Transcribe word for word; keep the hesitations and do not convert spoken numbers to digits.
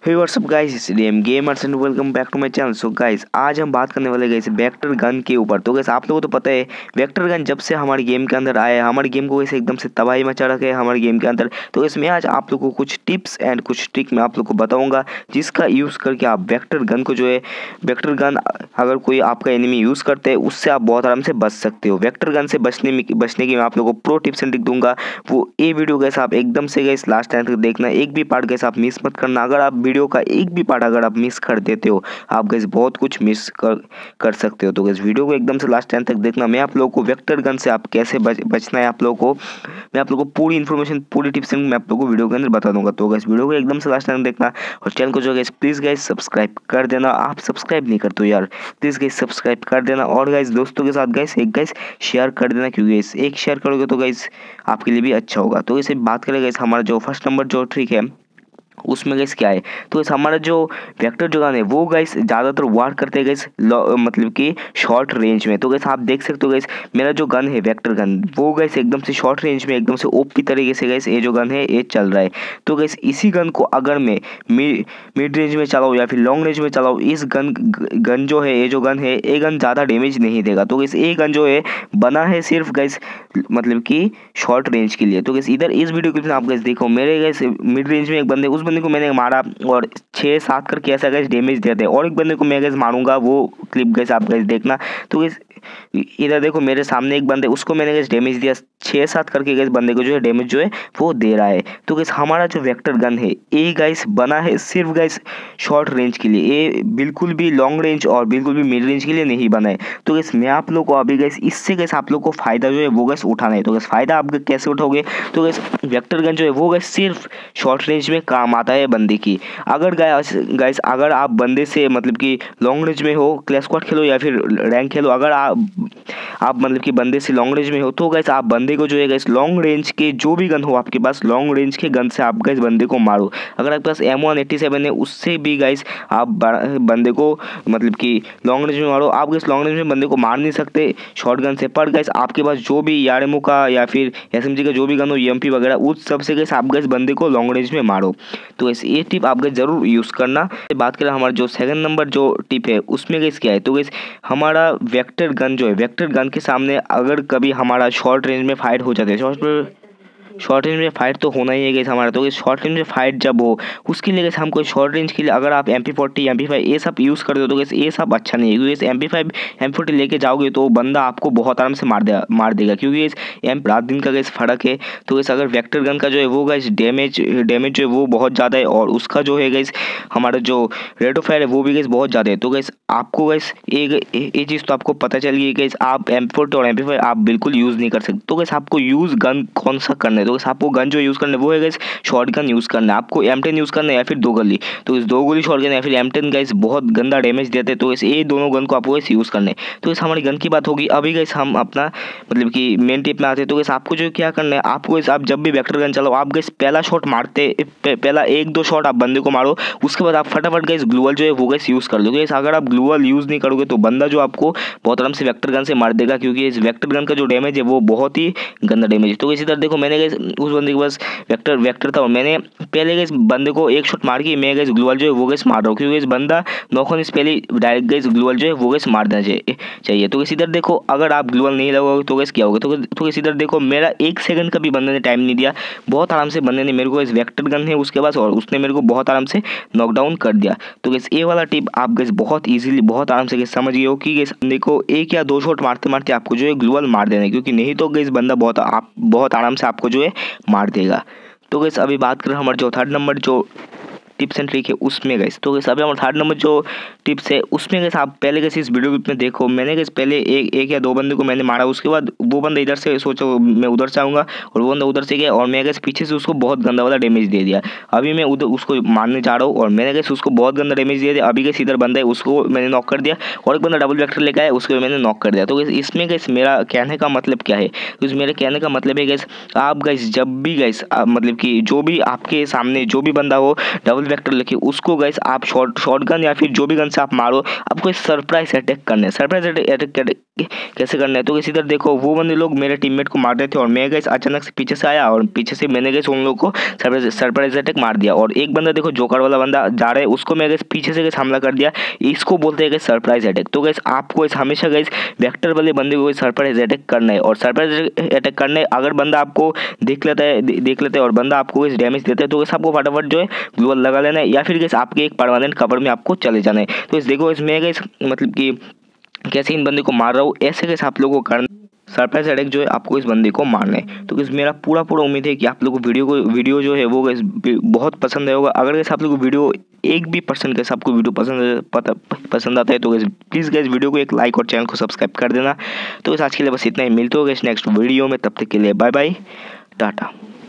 Hey what's up guys, it's DM gamers and welcome back to my channel. So guys, आज हम बात करने वाले गाइस वेक्टर गन के ऊपर। तो गाइस आप लोगों को तो पता है वेक्टर गन जब से हमारे गेम के अंदर आया है, हमारे गेम को वैसे एकदम से तबाही मचा रखा है हमारे गेम के अंदर। तो इसमें आज आप लोगों को कुछ टिप्स एंड कुछ ट्रिक मैं आप लोग को बताऊंगा, जिसका यूज़ करके आप वेक्टर गन को जो है वेक्टर गन अगर कोई आपका एनिमी यूज़ करते हैं उससे आप बहुत आराम से बच सकते हो। वेक्टर गन से बचने में बचने की मैं आप लोगों को प्रो टिप्स एंड ट्रिक दूंगा। वो ये वीडियो गाइस आप एकदम से गाइस लास्ट टाइम तक देखना, एक भी पार्ट गाइस आप मिस मत करना। अगर आप वीडियो का एक भी पार्ट अगर आप मिस कर देते हो, आप गाइस बहुत कुछ मिस कर कर सकते हो। तो गाइस वीडियो को एकदम से लास्ट टाइम तक देखना। मैं आप लोगों को वेक्टर गन से आप कैसे बच, बचना है आप लोगों को मैं आप लोगों को पूरी इन्फॉर्मेशन पूरी टिप्स मैं आप लोगों को वीडियो के अंदर बता दूंगा। तो गाइस वीडियो को एकदम से लास्ट टाइम देखना और चैनल को जो गाइस प्लीज गाइस सब्सक्राइब कर देना। आप सब्सक्राइब नहीं करते हो यार, प्लीज गाइस सब्सक्राइब कर देना। और गाइस दोस्तों के साथ गाइस एक गाइस शेयर कर देना, क्योंकि गाइस एक शेयर करोगे तो गाइस आपके लिए भी अच्छा होगा। तो इसे बात करें गाइस हमारा जो फर्स्ट नंबर जो ट्रिक है उसमें गाइस क्या है। तो गाइस हमारा जो वेक्टर जो गन है वो गाइस ज़्यादातर वार करते हैं गाइस मतलब कि शॉर्ट रेंज में। तो गाइस आप देख सकते हो गाइस मेरा जो गन है वेक्टर गन वो गाइस एकदम से शॉर्ट रेंज में एकदम से ओपी तरीके से गाइस ये जो गन है ये चल रहा है। तो गाइस इसी गन को अगर मैं मिड रेंज में चलाऊँ या फिर लॉन्ग रेंज में चलाऊँ, इस गन गन जो है ये जो गन है ये गन ज़्यादा डैमेज नहीं देगा। तो गाइस ये गन जो है बना है सिर्फ गाइस मतलब कि शॉर्ट रेंज के लिए। तो गाइस इधर इस वीडियो क्लिप में आप गाइस देखो मेरे गाइस मिड रेंज में एक बंदे उस बंदे को मैंने मारा और छः सात करके ऐसा गाइस डैमेज देते हैं, और एक बंदे को मैं गाइस मारूंगा वो क्लिप गाइस आप गाइस देखना। तो गाइस इधर देखो मेरे सामने एक बंदे उसको मैंने गाइस डैमेज दिया छः सात करके गाइस बंदे को जो है डैमेज जो है वो दे रहा है। तो गाइस हमारा जो वेक्टर गन है ये गाइस बना है सिर्फ गाइस शॉर्ट रेंज के लिए, ये बिल्कुल भी लॉन्ग रेंज और बिल्कुल भी मिड रेंज के लिए नहीं बना है। तो गाइस मैं आप लोग को अभी गाइस इससे गाइस आप लोग को फायदा जो है वो गाइस उठाना है। तो गाइस फायदा आप कैसे उठाओगे, तो गाइस वेक्टर गन जो है वो गाइस सिर्फ शॉर्ट रेंज में काम आता है बंदे की। अगर गाइस गाइस अगर आप बंदे से मतलब कि लॉन्ग रेंज में हो, क्लैश स्क्वाड खेलो या फिर रैंक खेलो, अगर आप आप मतलब कि बंदे से लॉन्ग रेंज में हो तो गाइस आप बंदे को जो है गाइस लॉन्ग रेंज के जो भी गन हो आपके पास लॉन्ग रेंज के गन से आप गाइस बंदे को मारो। अगर आपके पास एम वन एट्टी सेवन है उससे भी गाइस आप बंदे को मतलब कि लॉन्ग रेंज में मारो। आप गाइस लॉन्ग रेंज में बंदे को मार नहीं सकते शॉर्ट गन से, पर गाइस आपके पास जो भी यारेमो का या फिर एसएमजी का जो भी गन हो ईएमपी वगैरह उस सब से गाइस आप गाइस बंदे को लॉन्ग रेंज में मारो। तो गाइस ये टिप आप गाइस जरूर यूज़ करना। बात करें हमारा जो सेकंड नंबर जो टिप है उसमें गाइस क्या है, तो गाइस हमारा वेक्टर गन जो है वेक्टर गन के सामने अगर कभी हमारा शॉर्ट रेंज में फाइट हो जाती है, शॉर्ट शॉर्ट रेंज में फाइट तो होना ही है गाइस हमारा। तो शॉर्ट रेंज में फाइट जब हो उसके लिए गाइस हमको शॉर्ट रेंज के लिए अगर आप M P forty M P five ये सब यूज़ करते हो तो गाइस ये सब अच्छा नहीं है, क्योंकि M P five M forty लेके जाओगे तो बंदा आपको बहुत आराम से मार देगा मार देगा क्योंकि इस एम रात दिन का गाइस फर्क है। तो गाइस अगर वेक्टर गन का जो है वो गाइस डैमेज डैमेज जो है वो बहुत ज़्यादा है और उसका जो है गाइस हमारा जो रेट ऑफ फायर है वो भी गाइस बहुत ज़्यादा है। तो गाइस आपको गाइस एक ये चीज़ तो आपको पता चल गई गाइस आप एम फोर्टी और एम पी फाइव आप बिल्कुल यूज़ नहीं कर सकते। तो गाइस आपको यूज़ गन कौन सा करना है, तो गाइस आपको गन जो यूज़ करना है वो है गाइस शॉर्ट गन यूज़ करना है। आपको एम टेन यूज़ करना है या फिर दो गोली, तो इस दो गोली शॉर्ट गन या फिर एम टेन गाइस बहुत गंदा डैमेज देते हैं। तो इस ये दोनों गन को आपको गाइस यूज़ करना है। तो इस हमारी गन की बात होगी। अभी गाइस हम अपना मतलब कि मेन टिप में आते हैं। तो गाइस आपको जो क्या करना है, आपको गाइस आप जब भी वेक्टर गन चलाओ आप गाइस पहला शॉट मारते पहला एक दो शॉट आप बंदे को मारो, उसके बाद आप फटाफट गाइस ग्लूवल जो है वो गाइस यूज़ कर लो। गाइस अगर आप ग्लूवल यूज़ नहीं करोगे तो बंदा जो आपको बहुत आराम से वेक्टर गन से मार देगा, क्योंकि इस वेक्टर गन का जो डैमेज है वो बहुत ही गंदा डैमेज है। तो गाइस इधर देखो मैंने गाइस उस बंदे के पास वेक्टर वेक्टर था और मैंने पहले गाइस बंदे को एक शॉट मार के मैं गाइस ग्लूवल जो है वो गाइस मार रहा हूँ, क्योंकि इस बंदा नॉक होने से पहले डायरेक्ट गाइस ग्लूवल जो है वो गाइस मार देना चाहिए। तो गाइस इधर देखो अगर आप ग्लूवल नहीं लगाओगे तो गाइस क्या होगा, तो तो गाइस इधर देखो मेरा एक सेकंड का भी बंदे ने टाइम नहीं दिया, बहुत आराम से बंदे ने मेरे को इस वेक्टर गन है उसके पास और उसने मेरे को बहुत आराम से नॉकडाउन कर दिया। तो गाइस ये वाला टिप आप गाइस बहुत इजीली बहुत आराम से गाइस समझ गए हो कि गाइस बंदे को एक या दो शॉट मारते मारते आपको जो है ग्लूवल मार देना है, क्योंकि नहीं तो गाइस बंदा बहुत आप बहुत आराम से आपको जो है मार देगा। तो गाइस अभी बात करें हमारे जो थर्ड नंबर जो टिप्स एंड ट्रिक है उसमें गाइस, तो गाइस अभी हमारा थर्ड नंबर जो टिप्स है उसमें गाइस आप पहले गाइस इस वीडियो क्लिप में देखो मैंने गाइस पहले एक एक या दो बंदे को मैंने मारा, उसके बाद वो बंदा इधर से सोचा मैं उधर से आऊँगा और वो बंदा उधर से गया और मैं गाइस पीछे से उसको बहुत गंदा वाला डैमेज दे दिया। अभी मैं उधर उसको मारने जा रहा हूँ और मैंने गाइस उसको बहुत गंदा डैमेज दे दिया। अभी गाइस इधर बंदा है उसको मैंने नॉक कर दिया और एक बंदा डबल वेक्टर लेकर आया उसको मैंने नॉक कर दिया। तो गाइस इसमें गाइस मेरा कहने का मतलब क्या है, तो मेरे कहने का मतलब है गाइस आप गाइस जब भी गाइस मतलब कि जो भी आपके सामने जो भी बंदा हो डबल वेक्टर लेके उसको गाइस आप शॉर्ट शॉर्ट गन या फिर जो भी गन से आप मारो, आपको सरप्राइज अटैक करना है। सरप्राइज अटैक कैसे करना है। तो गैस इधर देखो वो बंदे लोग मेरे टीममेट को मार रहे थे और मैं गैस अचानक से पीछे से आया और पीछे से मैंने गैस उन लोग को सरप्राइज सरप्राइज अटैक मार दिया। और एक बंदा देखो जोकर वाला बंदा जा रहा है, उसको मैं गैस पीछे से गैस हमला कर दिया। इसको बोलते हैं गैस सरप्राइज अटैक। तो गैस आपको इस हमेशा गैस वेक्टर वाले बंदे को सरप्राइज अटैक करना है। और सरप्राइज अटैक करना है, अगर बंदा आपको देख लेता है देख लेता है और बंदा आपको गैस डैमेज देता है तो गैस आपको फटाफट जो है ग्लूवॉल लगा लेना है या फिर गैस आपके एक परमानेंट कवर में आपको चले जाना है। तो इस देखो इसमें गैस मतलब कि कैसे इन बंदे को मार रहा हूँ, ऐसे कैसे आप लोगों को करना सरप्राइज अटैक जो है आपको इस बंदे को मारना है। तो किस मेरा पूरा पूरा उम्मीद है कि आप लोगों को वीडियो को वीडियो जो है वो बहुत पसंद आएगा। अगर कैसे आप लोगों को वीडियो एक भी परसेंट कैसे आपको वीडियो पसंद पता पसंद आता है तो गैस प्लीज़ गैस वीडियो को एक लाइक और चैनल को सब्सक्राइब कर देना। तो गैस आज के लिए बस इतना ही, मिलते हो गैस नेक्स्ट वीडियो में, तब तक के लिए बाय बाय टाटा।